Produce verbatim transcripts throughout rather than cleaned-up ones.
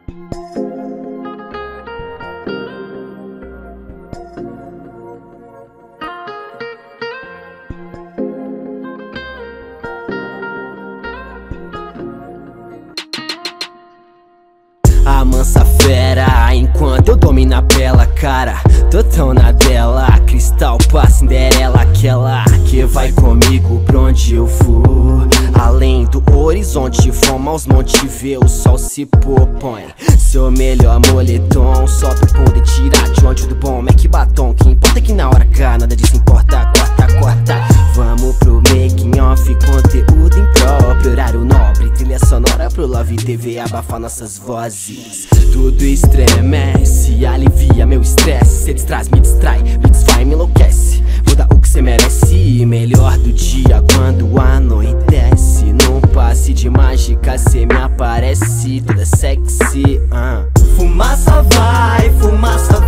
A mansa fera, enquanto eu domino a bela cara. Tô tão na dela, cristal pra Cinderela. Aquela que vai comigo pra onde eu for. Além do horizonte, vamos aos montes ver o sol se pôr. Põe seu melhor moletom, só pra poder tirar de onde do bom Mac batom. Que importa é que na hora K nada disso importa. Corta, corta, vamos pro making off, conteúdo impróprio, horário nobre, trilha sonora pro Love T V abafar nossas vozes. Tudo estremece, alivia meu estresse. Cê distrai, me distrai, me desfaz, me enlouquece. Vou dar o que cê merece. Melhor do dia quando anoitece. Num passe de mágica cê me aparece, toda sexy. uh. Fumaça vai, fumaça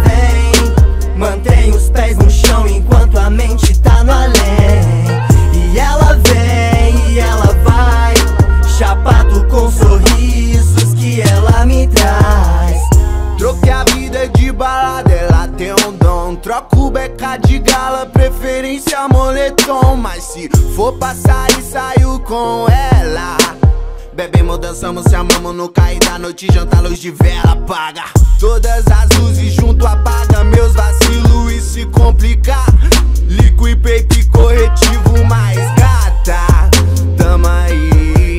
vem. Mantém os pés no chão enquanto a mente tá no além. E ela vem, e ela vai, chapado com sorrisos que ela me traz. Troquei a vida de balada, ela tem um dom. Troco beca de gala, preferência moletom. Mas se for passar e saio com ela, bebemos, dançamos, se amamos no cair da noite. Janta, luz de vela, apaga todas as luzes junto, apaga meus vacilos e se complicar. Liquid paper corretivo mais gata, tamo aí.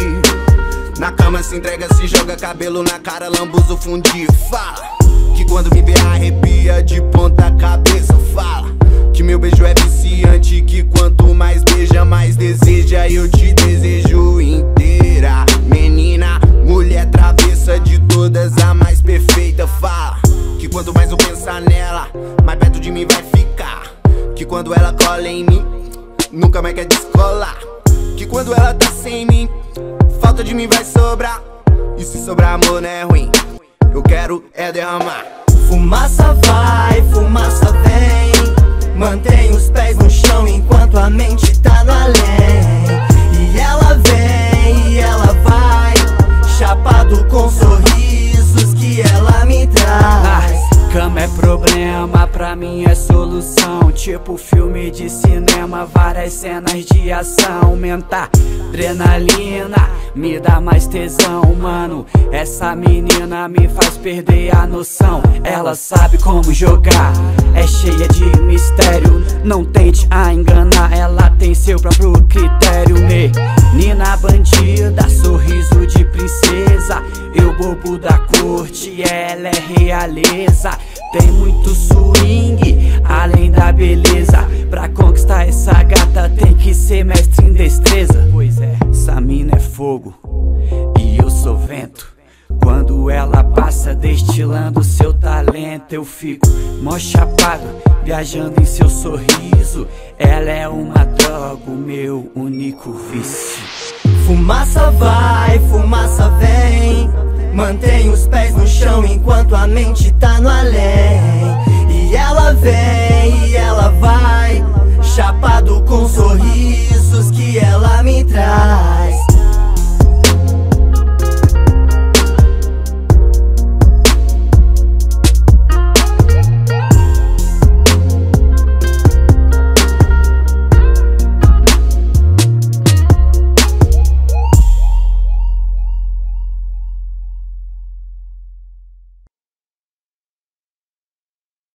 Na cama se entrega, se joga cabelo na cara, lambuzo fundir. Fala que quando me vê arrepia de ponta cabeça. Fala que meu beijo é viciante, que quanto mais beija mais deseja. Eu te desejo inteira, menina, mulher travessa de todas a mais perfeita. Fala que quanto mais eu pensar nela, mais perto de mim vai ficar. Que quando ela cola em mim, nunca mais quer descolar. Que quando ela tá sem mim, falta de mim vai sobrar. E se sobrar amor não é ruim, eu quero é derramar. Fumaça vai, fumaça vem. Mantém os pés no chão enquanto a mente tá no além. E ela vem, e ela vai, chapado com sorrisos que ela me traz. Cama é problema, pra mim é solução. Tipo filme de cinema, várias cenas de ação. Aumenta adrenalina, me dá mais tesão, mano. Essa menina me faz perder a noção. Ela sabe como jogar, é cheia de mistério. Não tente a enganar, ela tem seu próprio critério. Menina bandida, sorriso de princesa. Eu bobo da corte, ela é realeza. Tem muito swing, além da beleza. Pra conquistar essa gata tem que ser mestre em destreza. Pois é, essa mina é fogo e eu sou vento. Quando ela passa destilando seu talento, eu fico mó chapado, viajando em seu sorriso. Ela é uma droga, o meu único vício. Fumaça vai, fumaça vem. Mantém os pés no chão enquanto a mente tá no além. E ela vem, e ela vai, chapado com sorrisos que ela me traz.